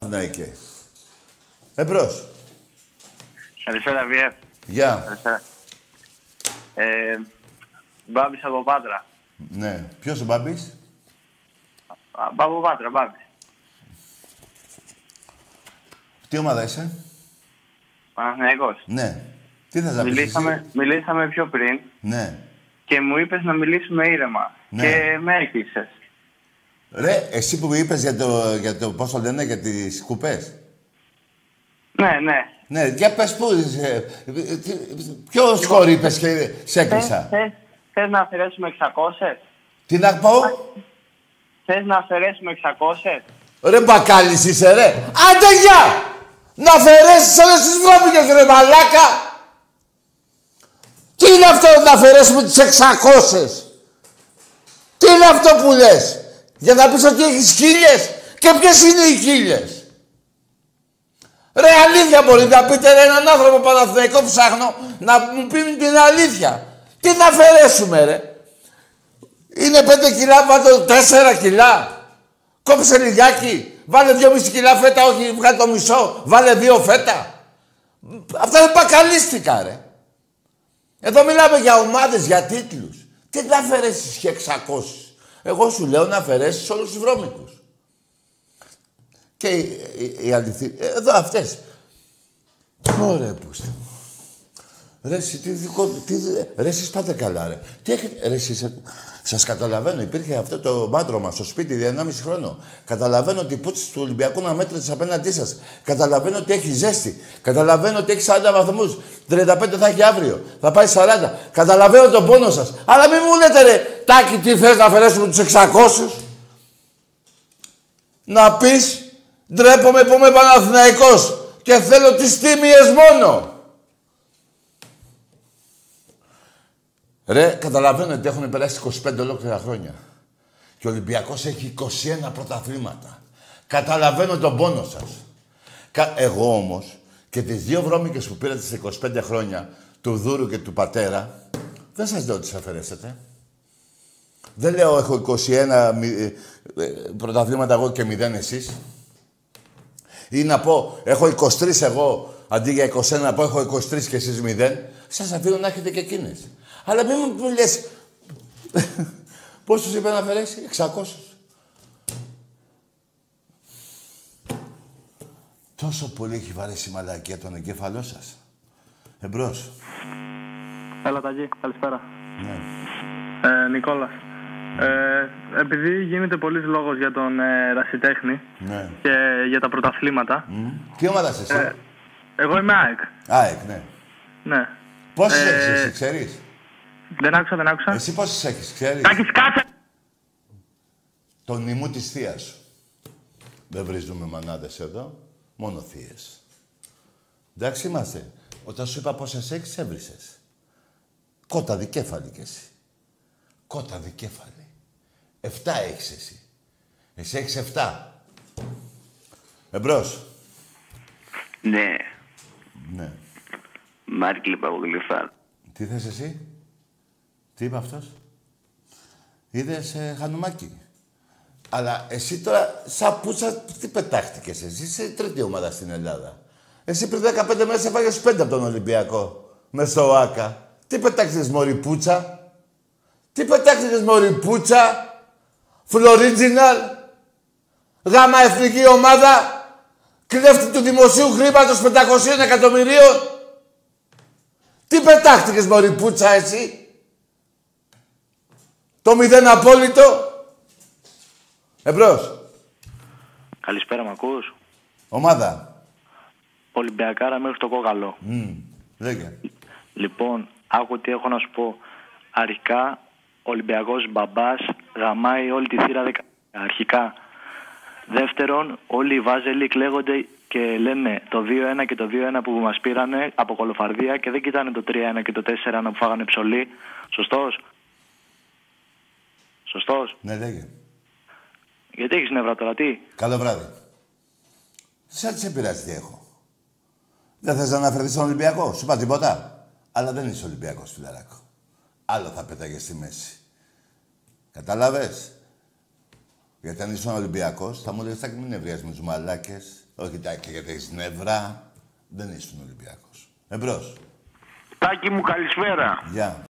Παναθηναϊκέ. Εμπρός. Καλησπέρα, Βιέφ. Γεια. Καλησπέρα. Μπάμπης από Πάτρα. Ναι. Ποιος ο Μπάμπης? Από Πάτρα, Μπάμπης. Τι ομάδα είσαι? Παναθηναϊκός. Ναι. Τι θες να πεις εσύ? Μιλήσαμε πιο πριν. Ναι. Και μου είπες να μιλήσουμε ήρεμα. Ναι. Και με έκλεισες. Ρε, εσύ που μου είπες για το πώς το λένε, για τις κουπές. Ναι, ναι. Ναι, για πες πού είσαι. Ποιο σκορ είπες και σε έκλεισα. Θες να αφαιρέσουμε 600? Τι να πω? Θες να αφαιρέσουμε 600? Ρε μπακάλης είσαι ρε. Άντε γεια! Να αφαιρέσεις όλες τις βρώμικες ρε μαλάκα. Τι είναι αυτό να αφαιρέσουμε τις 600? Τι είναι αυτό που λες? Για να πεις ότι έχεις 1000? Και ποιες είναι οι 1000? Ρε αλήθεια μπορεί να πείτε ρε, έναν άνθρωπο Παναθηναϊκό ψάχνω να μου πει την αλήθεια. Τι να αφαιρέσουμε ρε? Είναι 5 κιλά, βάλτε 4 κιλά. Κόψε λιγάκι. Βάλε 2,5 κιλά φέτα, όχι βγάλε το μισό. Βάλε 2 φέτα. Αυτά είναι μπακαλίστικα ρε. Εδώ μιλάμε για ομάδες, για τίτλους. Τι να αφαιρέσεις και 600? Εγώ σου λέω να αφαιρέσεις όλους τους βρώμικους. Και η αληθή... Εδώ αυτές. Ωραία πούστε. Ρε εσύ, ρε εσείς πάτε καλά ρε. Τι έχετε... Ρε εσείς... Σας καταλαβαίνω, υπήρχε αυτό το μάντρωμα στο σπίτι για 1,5 χρόνο. Καταλαβαίνω ότι η πούτση του Ολυμπιακού να μέτρησε απέναντί σας. Καταλαβαίνω ότι έχει ζέστη. Καταλαβαίνω ότι έχει 40 βαθμούς. 35 θα έχει αύριο. Θα πάει 40. Καταλαβαίνω τον πόνο σας. Αλλά μην μου λέτε ρε, Τάκη, τι θες να αφαιρέσουμε τους 600? Να πεις, ντρέπομαι που είμαι Παναθηναϊκός και θέλω τις τίμιες μόνο. Ρε, καταλαβαίνω ότι έχουν περάσει 25 ολόκληρα χρόνια. Και ο Ολυμπιακός έχει 21 πρωταθλήματα. Καταλαβαίνω τον πόνο σας. Εγώ όμως και τις 2 βρώμικες που πήρατε σε 25 χρόνια, του Δούρου και του πατέρα, δεν σας λέω ότι τις αφαιρέσετε. Δεν λέω έχω 21 πρωταθλήματα εγώ και 0 εσείς. Ή να πω έχω 23 εγώ, αντί για 21 να πω έχω 23 και εσείς 0. Σας αφήνω να έχετε και εκείνες. Αλλά μην μου λες... Πόσους είπε να αφαιρέσει? 600. Τόσο πολύ έχει βαρέσει η μαλακία τον εγκέφαλό σας. Εμπρός. Έλα Ταγί, καλησπέρα. Ναι. Νικόλας. Επειδή γίνεται πολλής λόγος για τον Ρασιτέχνη Ναι. και για τα πρωταθλήματα. Τι ομάδα είσαι εσύ? Εγώ είμαι ΑΕΚ. ΑΕΚ, ναι. Ναι. Πόσες έχεις εσύ, ξέρεις? Δεν άκουσα. Εσύ πόσες έχεις, ξέρεις? Τάκης, κάτσε! Τον ημού της θείας σου. Δεν βρίζουμε μανάδες εδώ, μόνο θείες. Εντάξει είμαστε. Όταν σου είπα πόσες έχεις, έβρισες. Κότα δικέφαλη κι εσύ. Κότα δικέφαλη. 7 έχεις εσύ. Εσύ έχεις 7. Εμπρός. Ναι. Ναι. Μάρκλι Παπαγλυφά. Τι θες εσύ? Τι είπε αυτός? Είδες Χανουμάκι. Αλλά εσύ τώρα, σαν πούτσα, τι πετάχτηκες εσύ? Είσαι τρίτη ομάδα στην Ελλάδα. Εσύ πριν 15 μέρες έφαγες 5 από τον Ολυμπιακό. Μες στο ΆΚΑ. Τι πετάχτηκες μωρή πούτσα? Τι πετάχτηκες μωρή πούτσα? Φλωρίτζιναλ. Γάμα εθνική ομάδα. Κλέφτη του δημοσίου χρήματος 500 εκατομμυρίων. Τι πετάχτηκες μωρή πούτσα εσύ? Το 0 απόλυτο. Εμπρός. Καλησπέρα, μ' ακούς? Ομάδα. Ολυμπιακάρα μέχρι το κόκαλο. Λέγε. Λοιπόν, άκου τι έχω να σου πω. Αρχικά, Ολυμπιακός μπαμπάς γαμάει όλη τη θύρα 10. Αρχικά. Δεύτερον, όλοι οι Βάζελοι κλαίγονται και λένε το 2-1 και το 2-1 που μας πήρανε από κολοφαρδία και δεν κοιτάνε το 3-1 και το 4-1 που φάγανε ψωλή. Σωστός? Σωστός? Ναι, λέγε. Γιατί έχεις νεύρα τώρα, τι? Καλό βράδυ. Σαν τι σε πειράζει τι έχω. Δεν θες να αναφερθείς στον Ολυμπιακό, σου είπα τίποτα. Αλλά δεν είσαι Ολυμπιακός, φιλαράκο. Άλλο θα πέταγες στη μέση. Κατάλαβες. Γιατί αν ήσουν Ολυμπιακός, θα μου λέγες, μην νευριάζεις με τους μαλάκες. Όχι, Τάκη, γιατί έχεις νεύρα. Δεν είσαι Ολυμπιακός. Εμπρός. Τάκη μου, καλησπέρα. Γεια.